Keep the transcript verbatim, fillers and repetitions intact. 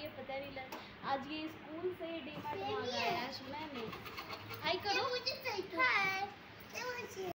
पता नहीं लग। आज ये स्कूल से डी मार्ट मंगाया है मैंने। हाय करो।